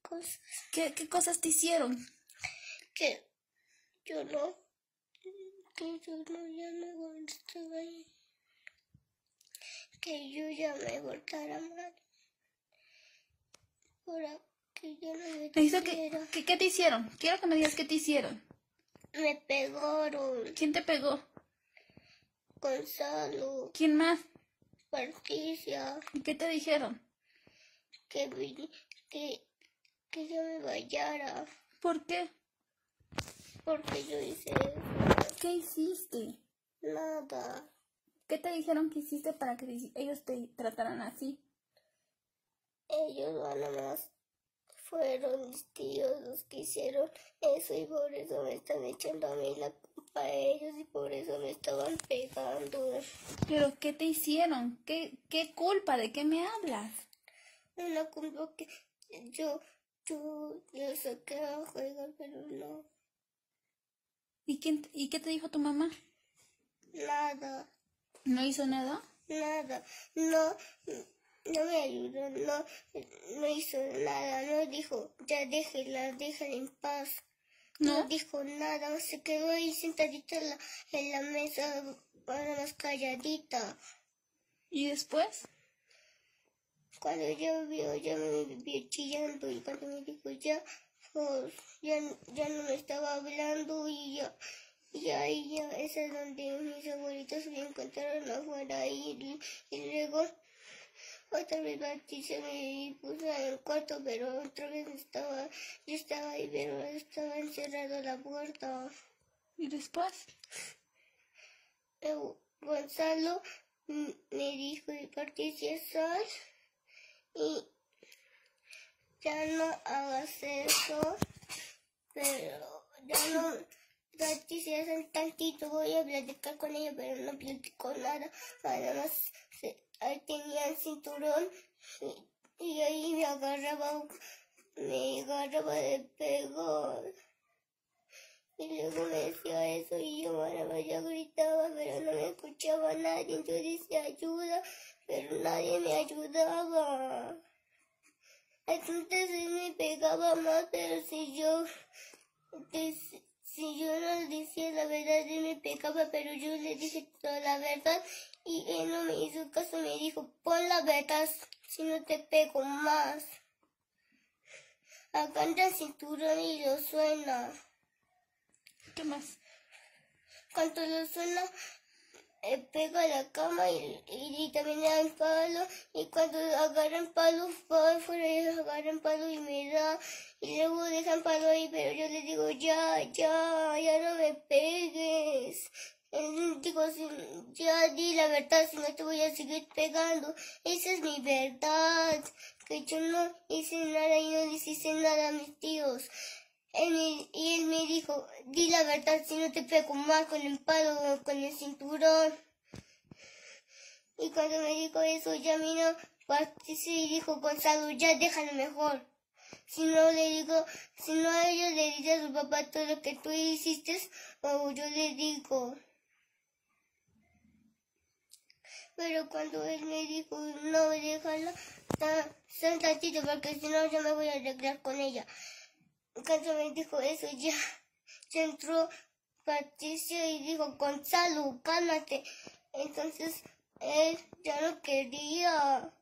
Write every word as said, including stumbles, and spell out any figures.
cosas. ¿Qué, qué cosas te hicieron? Que yo no, que yo no ya no estaba ahí. Que yo ya me portara mal. Para que yo no me ¿Qué, quisiera. qué, ¿Qué te hicieron? Quiero que me digas qué te hicieron. Me pegaron. ¿Quién te pegó? Gonzalo. ¿Quién más? Patricia. ¿Y qué te dijeron? Que, que, que yo me vayara. ¿Por qué? Porque yo hice eso. ¿Qué hiciste? Nada. ¿Qué te dijeron que hiciste para que ellos te trataran así? Ellos nada más fueron mis tíos los que hicieron eso y por eso me están echando a mí la culpa a ellos y por eso me estaban pegando. ¿Pero qué te hicieron? ¿Qué, qué culpa? ¿De qué me hablas? Una culpa que yo, yo, yo saqué a jugar, pero no. ¿Y, quién, ¿Y qué te dijo tu mamá? Nada. ¿No hizo nada? Nada. No. No me ayudó, no, no hizo nada, no dijo, ya déjela, déjala en paz. No, no dijo nada, se quedó ahí sentadita en la, en la mesa, nada más calladita. ¿Y después? Cuando yo vio, ya me vio chillando y cuando me dijo ya, pues, ya, ya no me estaba hablando y ya, y ahí ya, esa es donde mis abuelitos me encontraron afuera y, y luego... Otra vez Patricia me puso en el cuarto, pero otra vez estaba, yo estaba ahí, pero estaba encerrada la puerta. ¿Y después? Eh, Gonzalo me dijo, Patricia, sal y ya no hagas eso, pero ya no, Patricia, sal tantito, voy a platicar con ella, pero no platico nada, nada más. Se, ahí tenía el cinturón y, y ahí me agarraba, me agarraba de pegar. Y luego me decía eso y yo, bueno, yo gritaba, pero no me escuchaba nadie. Yo decía ayuda, pero nadie me ayudaba. Entonces él me pegaba más, pero si yo, si yo no decía la verdad, él me pegaba, pero yo le dije toda la verdad. Y él no me hizo caso, me dijo, pon la verdad, si no te pego más. Agarra el cinturón y lo suena. ¿Qué más? Cuando lo suena, eh, pega a la cama y, y, y también le dan palo. Y cuando agarran palo, va afuera y agarran palo y me da. Y luego dejan palo ahí, pero yo le digo, ya, ya, ya no me pegues. Digo, ya di la verdad, si no te voy a seguir pegando. Esa es mi verdad, que yo no hice nada y no les hice nada a mis tíos. Él me, y él me dijo, di la verdad, si no te pego más con el palo o con el cinturón. Y cuando me dijo eso, ya vino Patricia y dijo, Gonzalo, ya déjalo mejor. Si no le digo, si no a ellos le dice a su papá todo lo que tú hiciste, o yo le digo. Pero cuando él me dijo, no, déjala, tan tantito, porque si no yo me voy a arreglar con ella. Cuando me dijo eso, ya, ya entró Patricia y dijo, Gonzalo, cálmate. Entonces él ya no quería.